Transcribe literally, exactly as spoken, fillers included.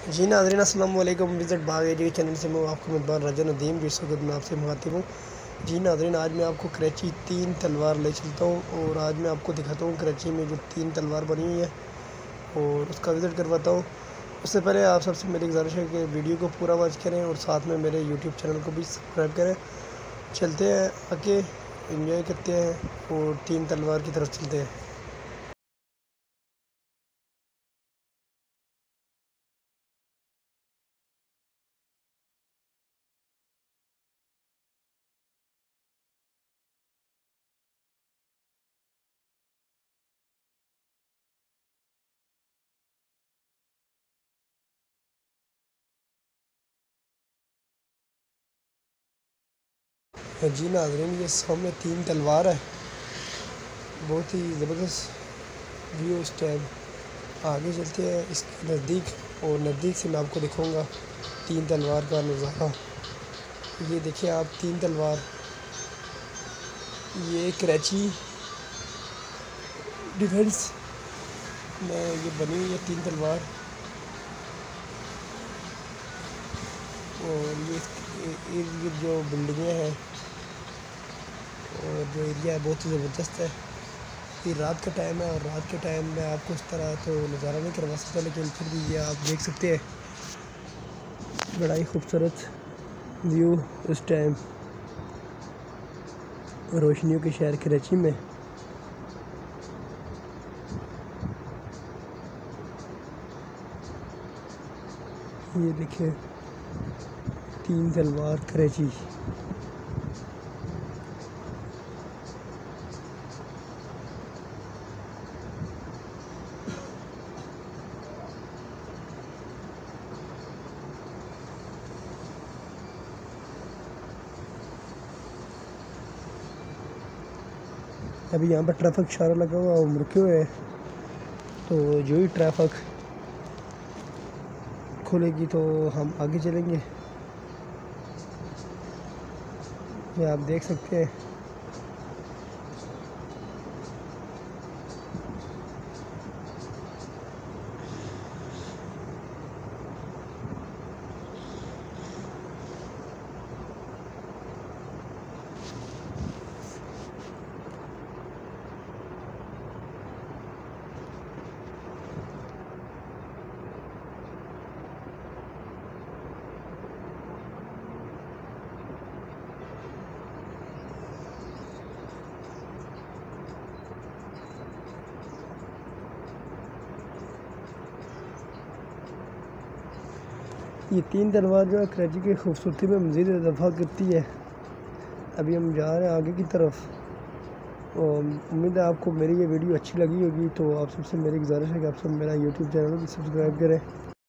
जी नाज़रीन अस्सलाम वालेकुम। विज़िट बाग एरिया चैनल से मैं आपको मेज़बान राजा नदीम जिस वक्त मैं आपसे मुखातिब हूँ। जी नाज़रीन, आज मैं आपको कराची तीन तलवार ले चलता हूँ और आज मैं आपको दिखाता हूँ कराची में जो तीन तलवार बनी हुई है और उसका विज़िट करवाता हूँ। उससे पहले आप सबसे मेरी गुजारिश है कि वीडियो को पूरा वॉच करें और साथ में मेरे यूट्यूब चैनल को भी सब्सक्राइब करें। चलते हैं आगे, एंजॉय करते हैं और तीन तलवार की तरफ चलते हैं। जी नाज़रीन, ये सामने तीन तलवार है, बहुत ही ज़बरदस्त व्यू इस टाइम। आगे चलते हैं इसके नज़दीक और नज़दीक से मैं आपको दिखाऊंगा तीन तलवार का नज़ारा। ये देखिए आप, तीन तलवार, ये कराची डिफेंस में ये बनी हुई है तीन तलवार। और ये इर्द गिर्द जो बिल्डिंगें हैं और जो एरिया है बहुत ही ज़बरदस्त है। ये रात का टाइम है और रात के टाइम में आपको इस तरह तो नज़ारा नहीं करवा सकता, लेकिन फिर भी ये आप देख सकते हैं, बड़ा ही खूबसूरत व्यू इस टाइम रोशनियों के शहर कराची में। ये देखिए तीन तलवार कराची। अभी यहाँ पर ट्रैफिक इशारा लगा हुआ, हम रुके हुए हैं, तो जो ही ट्रैफिक खुलेगी तो हम आगे चलेंगे। ये आप देख सकते हैं, ये तीन तलवार जो है कराची की खूबसूरती में मज़ीद इजाफा करती है। अभी हम जा रहे हैं आगे की तरफ और उम्मीद है आपको मेरी ये वीडियो अच्छी लगी होगी। तो आप सबसे मेरी गुजारिश है कि आप सब मेरा यूट्यूब चैनल भी सब्सक्राइब करें।